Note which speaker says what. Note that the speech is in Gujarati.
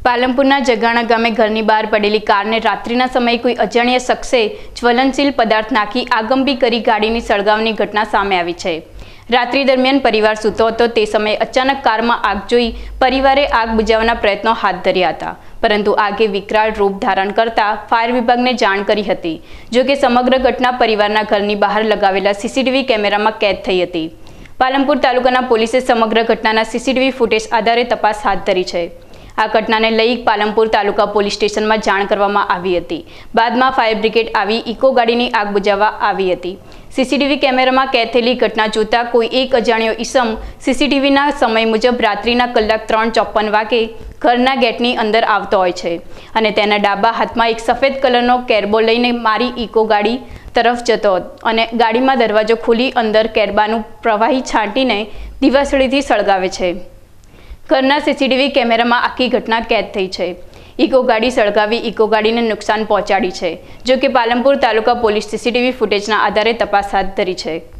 Speaker 1: પાલનપુરના જગાણા ગામે ઘરની બહાર પડેલી કારને રાત્રિના સમયે કોઈ અજાણ્યા શખ્સે જ્વલનશીલ પદાર્થ નાખી આગંબી કરી ગાડીની સળગાવની ઘટના સામે આવી છે। રાત્રિ દરમિયાન પરિવાર સૂતો હતો તે સમયે અચાનક કારમાં આગ જોઈ પરિવારે આગ બુઝાવવાના પ્રયત્નો હાથ ધર્યા હતા, પરંતુ આગે વિકરાળ રૂપ ધારણ કરતા ફાયર વિભાગને જાણ કરી હતી। જો કે સમગ્ર ઘટના પરિવારના ઘરની બહાર લગાવેલા સીસીટીવી કેમેરામાં કેદ થઈ હતી। પાલનપુર તાલુકાના પોલીસે સમગ્ર ઘટનાના સીસીટીવી ફૂટેજ આધારે તપાસ હાથ ધરી છે। આ ઘટનાને લઈ પાલનપુર તાલુકા પોલીસ સ્ટેશનમાં જાણ કરવામાં આવી હતી। બાદમાં ફાયર બ્રિગેડ આવી ઇકો ગાડીની આગ બુઝાવવા આવી હતી। સીસીટીવી કેમેરામાં કેદ થયેલી ઘટના જોતા કોઈ એક અજાણ્યો ઈસમ સીસીટીવીના સમય મુજબ રાત્રિના કલાક 3:54 વાગે ઘરના ગેટની અંદર આવતો હોય છે અને તેના ડાબા હાથમાં એક સફેદ કલરનો કેરબો લઈને મારી ઇકો ગાડી તરફ જતો અને ગાડીમાં દરવાજો ખોલી અંદર કેરબાનું પ્રવાહી છાંટીને દિવાસળીથી સળગાવે છે। ઘરના સીસીટીવી કેમેરામાં આખી ઘટના કેદ થઈ છે। ઇકો ગાડી સળગાવી ઇકો ગાડીને નુકસાન પહોંચાડી છે। જો કે પાલનપુર તાલુકા પોલીસ સીસીટીવી ફૂટેજના આધારે તપાસ હાથ ધરી છે।